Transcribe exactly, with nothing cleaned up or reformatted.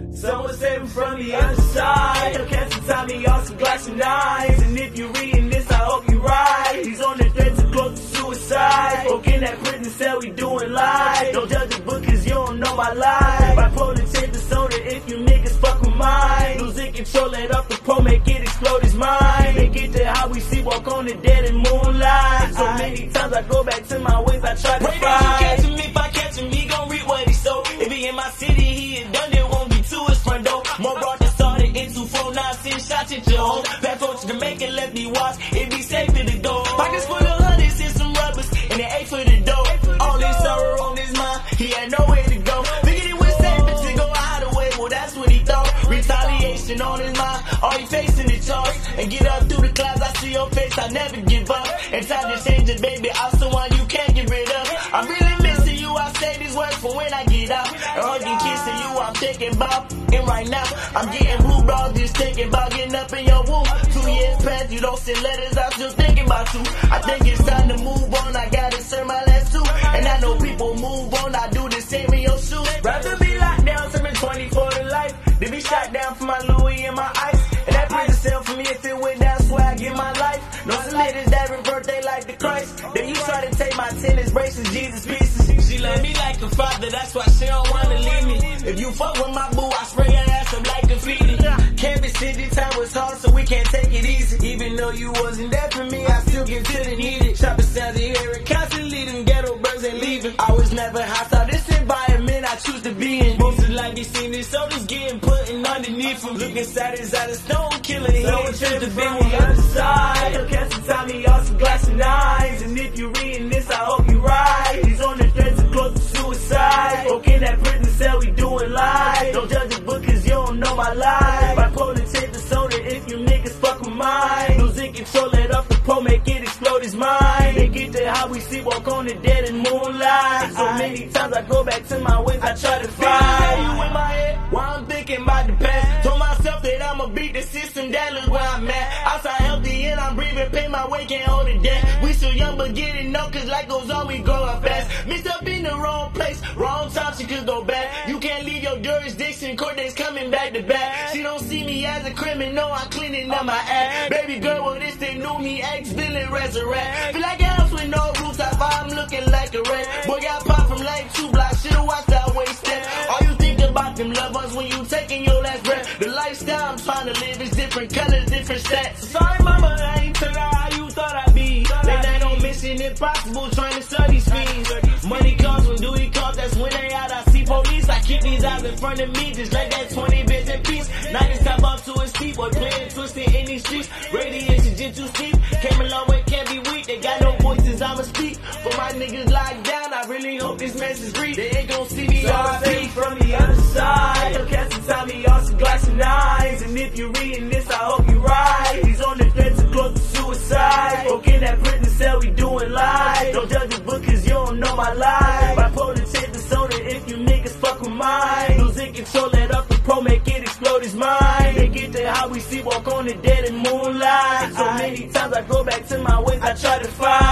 Someone save him from the other side. Hellcats and Tommy on some glass and knives. And if you're reading this, I hope you're right. He's on the threat to close to suicide. Broke in that prison cell, we doing live. Don't judge the book cause you don't know my life. Bipolar take disorder if you niggas fuck with mine. Losing control, let up the pro, make it explode his mind. They get to how we see, walk on the dead in moonlight. So many times I go back to my ways, I try to Pray find. that you catch him, if I catch him, he gon' reap what he sowed. If he in my city, he had done it, won't be to his front door. More brought that started in two four nine, six shots at your home. Back folks to make it left me watch, it be safe to the door. Pockets full of hundreds and some rubbers, and it ain't for the dough. All this sorrow on his mind, he had nowhere to go. Figured it was safer to go out of way, well that's what he thought. Retaliation on his mind, all he facing the charge. And get up through the clouds, I see your face, I never give up. And time to change it, baby, I'm someone you can't get rid of. I'm really missing you, I say these words for when I get out. And hugging, kissing you, I'm thinking about. And right now, I'm getting blue bras, just thinking about getting up in your womb. Two years past, you don't send letters, I'm still thinking about you. I think it's time to move on, I gotta serve my last two. And I know people move on, I do the same in your shoes. Rather be locked down, serving twenty-four to life, than be shot down for my Louis and my ice. And that prison cell for me, if it went down, swear I give my life. No ladies that revert, they like the Christ. Then you try to take my tennis braces, Jesus pieces. She love me like a father, that's why she don't wanna leave me. If you fuck with my boo, I spray your ass up like graffiti. Campus City time was hard, so we can't take it easy. Even though you wasn't there for me, I still get to the needed. Shopping sounds of hear it constantly, them ghetto birds ain't leaving. I was never hostile, this environment I choose to be in. Most of like they seen this, so just getting put in underneath him. Looking sad as out of stone, killing it. So it's just to be on the other side. Hellcats and Tommy on some glass and knives. And if you're reading this, I hope you're right. He's on the threat to close to suicide. Broke in that prison cell, we doing live. Don't judge the book cause you don't know my life. Bipolar take disorder if you niggas fuck with mine. Losing control, let up the pro, make it explode his mind. They get to how we see, walk on the dead in moonlight. So many times I go back to my ways, I try to find you in my head while I'm thinking about the past. Told myself that I'ma beat the system, that look where I'm at. Outside healthy and I'm breathing, pay my way, can't hold it down. We still young but getting up, cause life goes on, we growing fast. Mixed up in the wrong place, wrong time, she could go back. You can't leave your jurisdiction, court days coming back to back. She don't see me as a criminal, I'm cleaning up my act. Baby girl, well this they knew me, ex-villain resurrect. Feel like a house with no roof top, I'm looking like a wreck. Boy got popped from like two blocks, should've watched that waist step. All you think about them loved ones when you taking your last breath. The lifestyle I'm trying to live is different colors, different stats. Sorry mama, I ain't turned out how you thought I'd be. Late night on Mission Impossible, trying to study speeds. Money comes when duty comes, that's when they out, I see police. I keep these eyes in front of me, just like that twenty bits in peace. Now it's time up to his feet, boy playing twisted in these streets. Radiation just too steep, came a long way, can't be weak. They got no voices, I'ma speak. For my niggas locked down, I really hope this message reach. They ain't gon' see me so all I see from the other side. Hellcats and Tommy on some glass and knives. And if you're reading this, I hope you're right. He's on the threat to close to suicide. Broke in that prison cell, we doing live. Don't judge the book cause you don't know my life. Bipolar take disorder if you niggas fuck with mine. Losing control, let up the pro, make it explode his mind. They get to how we see, walk on the dead in moonlight. So many times I go back to my ways, I try to find